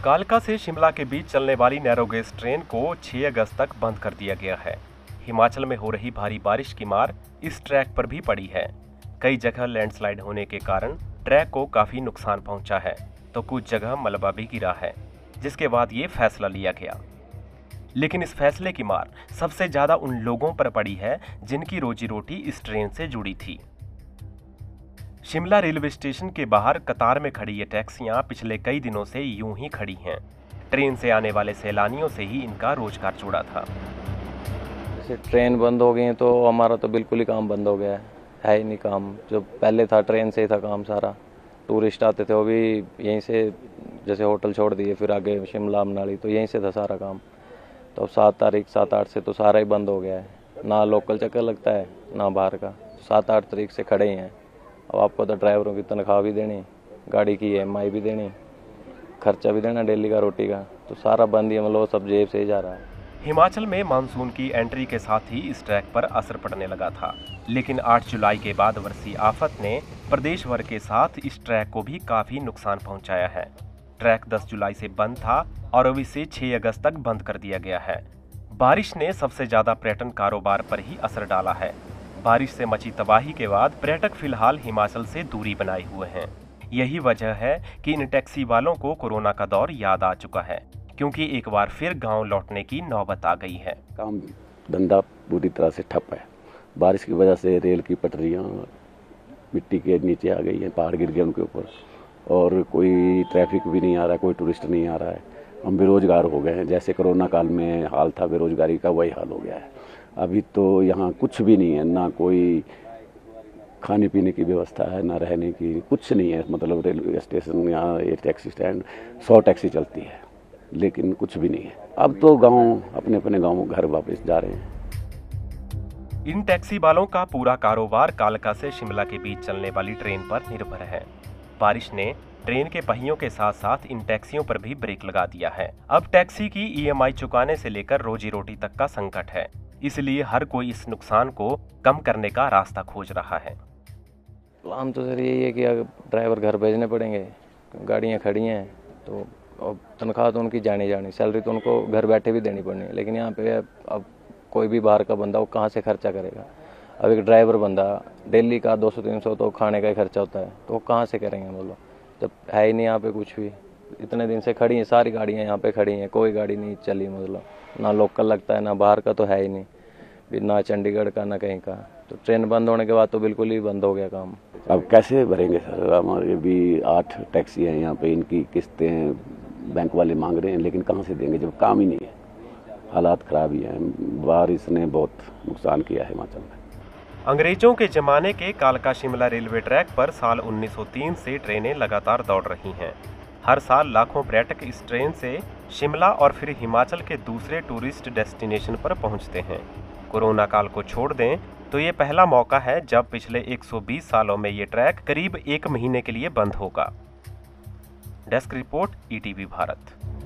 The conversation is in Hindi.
कालका से शिमला के बीच चलने वाली नैरो गेज ट्रेन को 6 अगस्त तक बंद कर दिया गया है। हिमाचल में हो रही भारी बारिश की मार इस ट्रैक पर भी पड़ी है। कई जगह लैंडस्लाइड होने के कारण ट्रैक को काफी नुकसान पहुंचा है, तो कुछ जगह मलबा भी गिरा है, जिसके बाद ये फैसला लिया गया। लेकिन इस फैसले की मार सबसे ज्यादा उन लोगों पर पड़ी है जिनकी रोजी रोटी इस ट्रेन से जुड़ी थी। शिमला रेलवे स्टेशन के बाहर कतार में खड़ी ये टैक्सियां पिछले कई दिनों से यूं ही खड़ी हैं। ट्रेन से आने वाले सैलानियों से ही इनका रोजगार जुड़ा था। जैसे ट्रेन बंद हो गई है तो हमारा तो बिल्कुल ही काम बंद हो गया है ही नहीं काम। जो पहले था ट्रेन से ही था काम सारा। टूरिस्ट आते थे वो भी यहीं से, जैसे होटल छोड़ दिए फिर आगे शिमला मनाली तो यहीं से था सारा काम। तो अब 7 तारीख 7-8 से तो सारा ही बंद हो गया है, ना लोकल चक्कर लगता है ना बाहर का। 7-8 तारीख से खड़े ही हैं। अब आपको तो ड्राइवरों की तनख्वाह भी देनी, गाड़ी की EMI भी देनी, खर्चा भी देना डेली का रोटी का, तो सारा बंद ही, मतलब सब जेब से ही जा रहा है। हिमाचल में मानसून की एंट्री के साथ ही इस ट्रैक पर असर पड़ने लगा था, लेकिन 8 जुलाई के बाद बरसी आफत ने प्रदेश भर के साथ इस ट्रैक को भी काफी नुकसान पहुंचाया है। ट्रैक 10 जुलाई से बंद था और अब इसे 6 अगस्त तक बंद कर दिया गया है। बारिश ने सबसे ज्यादा पर्यटन कारोबार पर ही असर डाला है। बारिश से मची तबाही के बाद पर्यटक फिलहाल हिमाचल से दूरी बनाए हुए हैं। यही वजह है कि इन टैक्सी वालों को कोरोना का दौर याद आ चुका है, क्योंकि एक बार फिर गांव लौटने की नौबत आ गई है। काम धंधा पूरी तरह से ठप है। बारिश की वजह से रेल की पटरियां मिट्टी के नीचे आ गई हैं, पहाड़ गिर गए उनके ऊपर, और कोई ट्रैफिक भी नहीं आ रहा है, कोई टूरिस्ट नहीं आ रहा है। हम बेरोजगार हो गए हैं। जैसे कोरोना काल में हाल था बेरोजगारी का, वही हाल हो गया है। अभी तो यहाँ कुछ भी नहीं है, ना कोई खाने पीने की व्यवस्था है, ना रहने की, कुछ नहीं है। मतलब रेलवे स्टेशन, यहाँ ये टैक्सी स्टैंड 100 टैक्सी चलती है, लेकिन कुछ भी नहीं है। अब तो गांव अपने अपने गांव घर वापस जा रहे हैं। इन टैक्सी वालों का पूरा कारोबार कालका से शिमला के बीच चलने वाली ट्रेन पर निर्भर है। बारिश ने ट्रेन के पहियों के साथ साथ इन टैक्सियों पर भी ब्रेक लगा दिया है। अब टैक्सी की EMI चुकाने से लेकर रोजी रोटी तक का संकट है, इसलिए हर कोई इस नुकसान को कम करने का रास्ता खोज रहा है। प्लान तो सर यही है कि अगर ड्राइवर घर भेजने पड़ेंगे, गाड़ियाँ खड़ी हैं तो अब तनख्वाह तो उनकी जानी, सैलरी तो उनको घर बैठे भी देनी पड़नी है। लेकिन यहाँ पे अब कोई भी बाहर का बंदा वो कहाँ से खर्चा करेगा। अब एक ड्राइवर बंदा डेली का 200-300 तो खाने का ही खर्चा होता है, तो वो कहाँ से करेंगे बोलो, जब है ही नहीं यहाँ पे कुछ भी। इतने दिन से खड़ी हैं सारी गाड़ियाँ, यहाँ पे खड़ी हैं, कोई गाड़ी नहीं चली, मतलब ना लोकल लगता है ना बाहर का, तो है ही नहीं, ना चंडीगढ़ का ना कहीं का। तो ट्रेन बंद होने के बाद तो बिल्कुल ही बंद हो गया काम। अब कैसे भरेंगे सर? हमारे भी 8 टैक्सी हैं यहाँ पे, इनकी किस्तें बैंक वाले मांग रहे हैं, लेकिन कहाँ से देंगे जब काम ही नहीं है। हालात खराब ही हैं। बारिश ने बहुत नुकसान किया है हिमाचल में। अंग्रेजों के जमाने के कालका शिमला रेलवे ट्रैक पर साल 1903 से ट्रेनें लगातार दौड़ रही हैं। हर साल लाखों पर्यटक इस ट्रेन से शिमला और फिर हिमाचल के दूसरे टूरिस्ट डेस्टिनेशन पर पहुंचते हैं। कोरोना काल को छोड़ दें तो ये पहला मौका है जब पिछले 120 सालों में ये ट्रैक करीब 1 महीने के लिए बंद होगा। Desk report ETV Bharat.